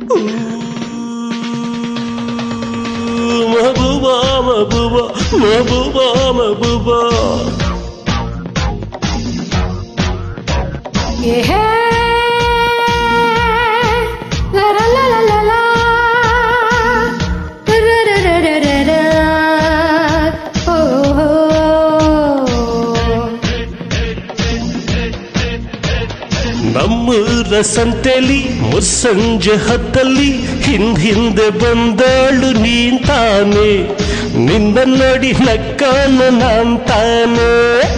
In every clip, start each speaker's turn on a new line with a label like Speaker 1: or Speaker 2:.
Speaker 1: महबूबा महबूबा महबूबा महबूबा
Speaker 2: ये है ला ला ला ला ला ला रा रा रा रा रा रा ओ
Speaker 1: ನಮ್ಮೂರ ಸಂತೆಲಿ ಮುಸ್ಸಂಜೆ ಹೊತ್ತಲ್ಲಿ ಹಿಂದೆ ಬಂದಳು ನೀನ್ ತಾನೆ ನಿನ್ನ ನೋಡಿ ನಕ್ಕಾನು ನಾನ್ ತಾನೆ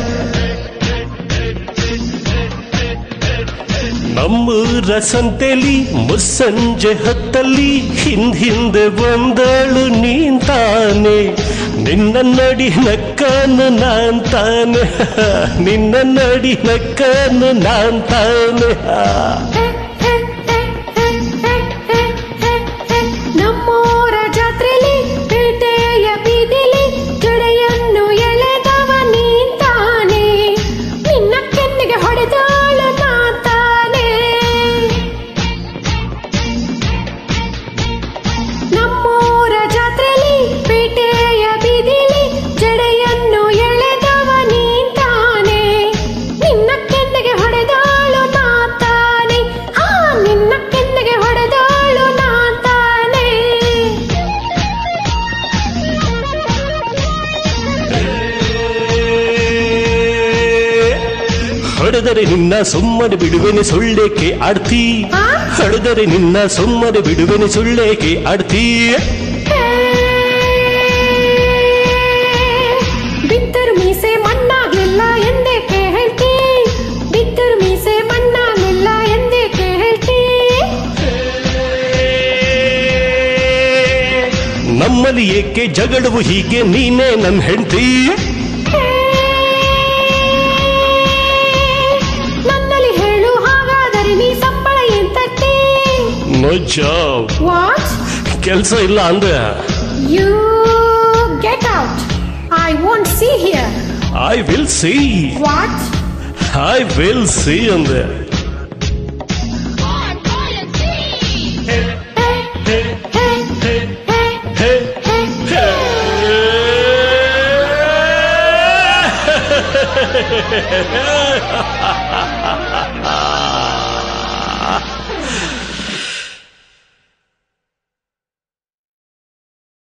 Speaker 1: ನಮ್ಮೂರ ಸಂತೆಲಿ ಮುಸ್ಸಂಜೆ ಹೊತ್ತಲ್ಲಿ ಹಿಂದೆ ಬಂದಳು ನೀನ್ ತಾನೆ ನಿನ್ನ ನೋಡಿ ನಕ್ಕಾನು ನಾನ್ ತಾನೆ ನಿನ್ನ ನೋಡಿ ನಕ್ಕಾನು ನಾನ್ ತಾನೆ
Speaker 2: ನಮ್ಮೂರ ಜಾತ್ರೆಲಿ ಪೇಟೆಯ ಬೀದಿಲಿ ಜಡೆಯನ್ನು ಎಳೆದವ ನೀನ್ ತಾನೆ ನಿನ್ನ ಕೆನ್ನೆಗೆ ಹೊಡೆದಾಳು ನಾ ತಾನೆ ನಮ್ಮೂರ ಜಾತ್ರೆಲಿ ಪೇಟೆಯ ಬೀದಿಲಿ ಜಡೆಯನ್ನು ಎಳೆದವ ನೀನ್ ತಾನೆ ನಿನ್ನ ಕೆನ್ನೆಗೆ ಹೊಡೆದಾಳು ನಾ ತಾನೆ ನಿನ್ನ ಕೆನ್ನೆಗೆ ಹೊಡೆದಾಳು ನಾ ತಾನೆ
Speaker 1: ಹೊಡೆದರೆ ನಿನ್ನ ಸುಮ್ಮನೆ ಬಿಡುವೆನೆ ಸುಳ್ಳೇಕೆ ಆಡ್ತೀ ಹೊಡೆದರೆ ನಿನ್ನ ಸುಮ್ಮನೆ ಬಿಡುವೆನೆ ಸುಳ್ಳೇಕೆ ಆಡ್ತೀ
Speaker 2: ಬಿದ್ದರು ಮೀಸೆ ಮಣ್ಣಾಗ್ಲಿಲ್ಲ ಎಂದೇಕೆ ಹೇಳ್ತಿ ಬಿದ್ದರು ಮೀಸೆ ಮಣ್ಣಾಗ್ಲಿಲ್ಲ ಎಂದೇಕೆ ಹೇಳ್ತಿ
Speaker 1: ನಮ್ಮಲ್ಲಿ ಏಕೆ ಜಗಳವು ಹೀಗೆ ನೀನೇ ನನ್ ಹೆಂಡ್ತಿ
Speaker 2: ನನ್ನಲ್ಲಿ ಹೇಳು ಹಾಗಾದರೆ ನೀ ಸಂಬಳ ಏನ್ ತಟ್ಟಿ
Speaker 1: ನೋ ಜಾಬ್
Speaker 2: ವಾಟ್
Speaker 1: ಕೆಲಸ ಇಲ್ಲ ಅಂದ್ರೆ
Speaker 2: you get out I want see here
Speaker 1: I will see
Speaker 2: what
Speaker 1: I will see ಅಂದ್ರೆ
Speaker 2: Hey